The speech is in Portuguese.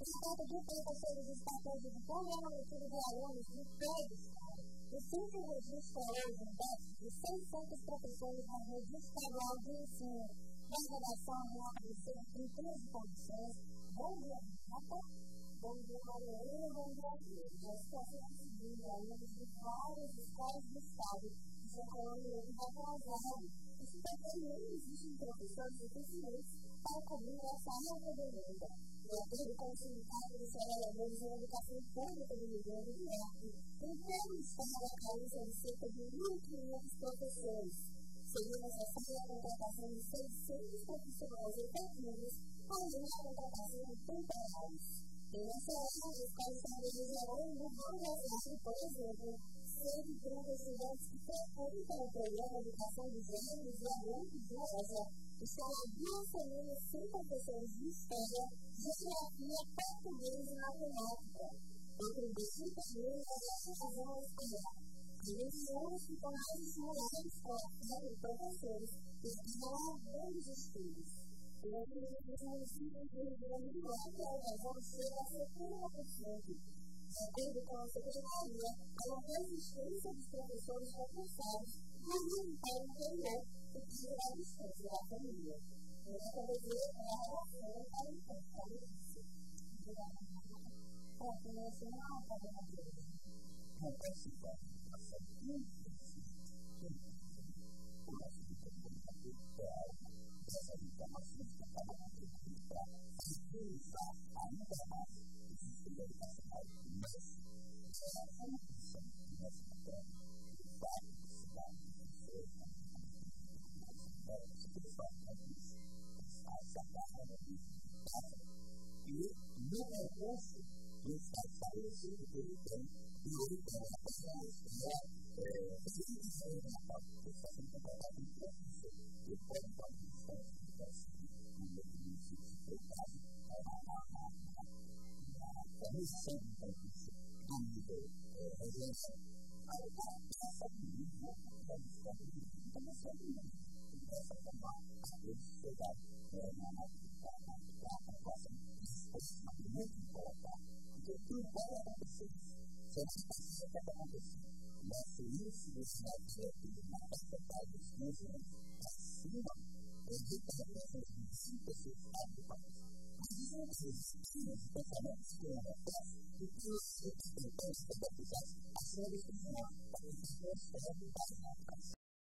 trata de professores estratégios de programação de alunos de todo o estado. O Centro registra hoje um déficit de 600 professores na rede estadual de ensino. Na redação, Renato em 13 condições. Bom dia, Renata. Bom dia, Mariana. Bom dia a todos. A situação é a seguinte: alunos de várias escolas do estado estão falando hoje de atrasado. Isso porque não existem professores suficientes para cobrir essa alta demanda. De acordo com o Sindicato dos Trabalhadores da Educação Pública do Rio Grande do Norte, em todo o estado a carência de cerca de 1.500 professores. Seria necessária a contratação de 600 profissionais efetivos, além da contratação de temporários. Em nossa área, as escolas estadualizarão no Rio Grande, por exemplo, 130 estudantes que frequentam o programa de Educação de Gêneros e Adultos de ESA estão há 2 semanas sem professores de História, Geografia, Português e Matemática. Entre disciplinas da razão escolar. As decisões ficam mais estimuladas para os professores que estão há grandes estudos. O número dos municípios do Rio Grande do Norte é razão chega a 70%. De acordo com a Secretaria, a resistência dos professores concursados não limpar o interior e tirar a distância da família. Nessa vez, a relação é importante. A começar a fazer não participa da ação essas informações que acabam contribuindo para agilizar ainda mais o sistema educacional mas a formação de nosso papel de várias cidades de pessoas que falam isso essa barra de casa e no recurso do Estado estabelecido pelo plano e ele tem a pessoa se quiser na parte de estação de trabalho de professor e pode fazer isso no meu município privado a comissão de concurso do nível regional essa nível da escola de comissão de essa forma a chegar na aprovação isso é muito importante porque tudo pode acontecer só que precisa que aconteça mas se isso está direto na perspectiva dos 15 anos acima evita a presença de 5 pessoas do país. Mas isso não existe os pensamentos que eu reforço e que os representantes da população acima de funcionar para que as pessoas possam estar na educação.